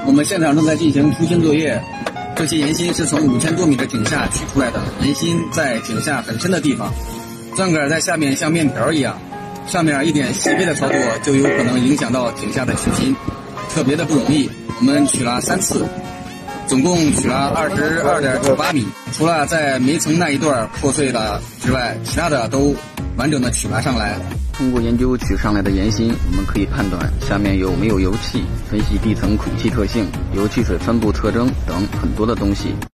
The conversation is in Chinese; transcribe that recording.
我们现场正在进行出芯作业，这些岩芯是从5000多米的井下取出来的。岩芯在井下很深的地方，钻杆在下面像面条一样，上面一点细微的操作就有可能影响到井下的取芯，特别的不容易。我们取了3次，总共取了22.98米。除了在煤层那一段破碎了之外，其他的都完整的取了上来。 通过研究取上来的岩芯，我们可以判断下面有没有油气，分析地层孔隙特性、油气水分布特征等很多的东西。